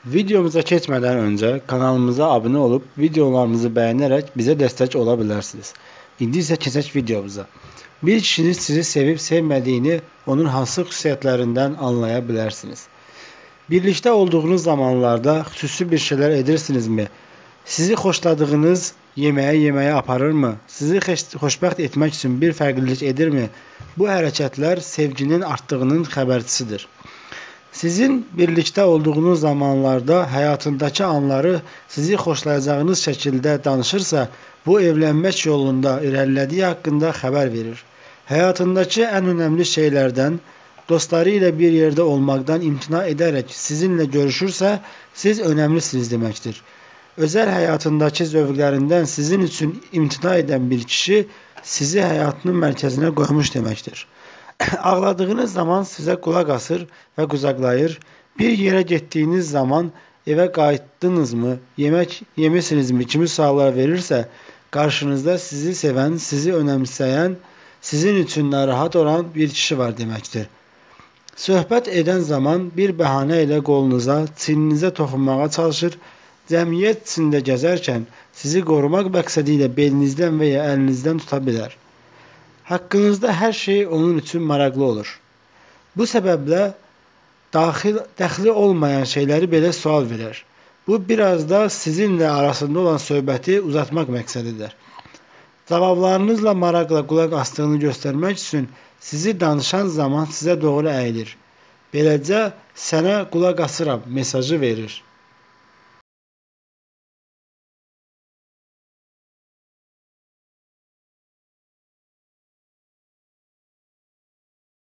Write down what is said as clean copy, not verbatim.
Videomuza keçmədən öncə kanalımıza abunə olub videolarımızı bəyənərək bizə dəstək ola bilərsiniz. İndi isə keçək videomuza. Bir kişinin sizi sevib sevmədiyini onun hansı xüsusiyyətlərindən anlaya bilərsiniz. Birlikdə olduğunuz zamanlarda xüsusi bir şeylər edirsinizmi? Sizi xoşladığınız yeməyə aparırmı? Sizi xoşbəxt etmək üçün bir fərqlilik edirmi? Bu hərəkətlər sevginin artdığının xəbərçisidir. Sizin birlikdə olduğunuz zamanlarda həyatındakı anları sizi xoşlayacağınız şəkildə danışırsa, bu evlənmək yolunda irəlilədiyi haqqında xəbər verir. Həyatındakı ən önəmli şeylərdən, dostları ilə bir yerdə olmaqdan imtina edərək sizinlə görüşürsə, siz önəmlisiniz deməkdir. Özəl həyatındakı zövqlərindən sizin üçün imtina edən bir kişi sizi həyatının mərkəzinə qoymuş deməkdir. Ağladığınız zaman sizə qulaq asır və qucaqlayır. Bir yerə getdiyiniz zaman evə qayıtdınızmı, yemək yemisinizmi kimi suallar verirsə, qarşınızda sizi sevən, sizi önəmsəyən, sizin üçün narahat olan bir kişi var deməkdir. Söhbət edən zaman bir bəhanə ilə qolunuza, çiyninizə toxunmağa çalışır, cəmiyyət içində gəzərkən sizi qorumaq məqsədi ilə belinizdən və ya əlinizdən tuta bilər. Haqqınızda hər şey onun üçün maraqlı olur. Bu səbəblə dəxli olmayan şeyləri belə sual verir. Bu biraz da sizinlə arasında olan söhbəti uzatmaq məqsədidir. Cavablarınızla maraqla qulaq asdığını göstərmək üçün sizi danışan zaman sizə doğru əyilir. Beləcə sənə qulaq asıram mesajı verir.